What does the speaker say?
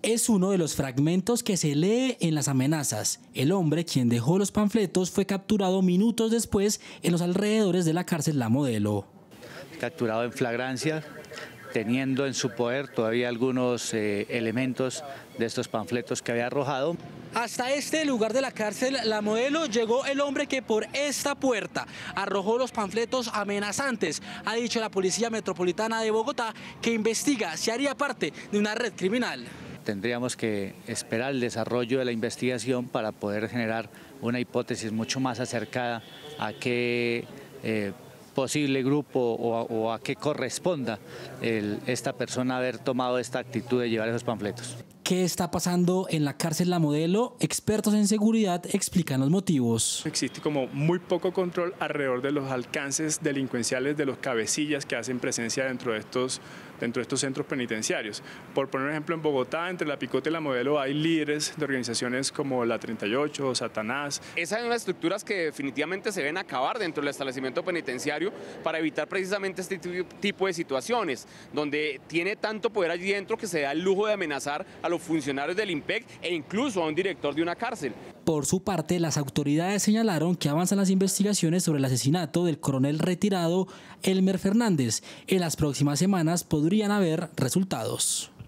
Es uno de los fragmentos que se lee en las amenazas. El hombre, quien dejó los panfletos, fue capturado minutos después en los alrededores de la cárcel La Modelo. Capturado en flagrancia, teniendo en su poder todavía algunos elementos de estos panfletos que había arrojado. Hasta este lugar de la cárcel La Modelo llegó el hombre que por esta puerta arrojó los panfletos amenazantes. Ha dicho la Policía Metropolitana de Bogotá que investiga si haría parte de una red criminal. Tendríamos que esperar el desarrollo de la investigación para poder generar una hipótesis mucho más acercada a qué posible grupo o a qué corresponda esta persona haber tomado esta actitud de llevar esos panfletos. ¿Qué está pasando en la cárcel La Modelo? Expertos en seguridad explican los motivos. Existe como muy poco control alrededor de los alcances delincuenciales de los cabecillas que hacen presencia dentro de estos centros penitenciarios. Por poner un ejemplo, en Bogotá, entre La Picota y La Modelo, hay líderes de organizaciones como la 38, Satanás. Esas son las estructuras que definitivamente se deben acabar dentro del establecimiento penitenciario para evitar precisamente este tipo de situaciones, donde tiene tanto poder allí dentro que se da el lujo de amenazar a los funcionarios del IMPEC e incluso a un director de una cárcel. Por su parte, las autoridades señalaron que avanzan las investigaciones sobre el asesinato del coronel retirado Elmer Fernández. En las próximas semanas podrían haber resultados.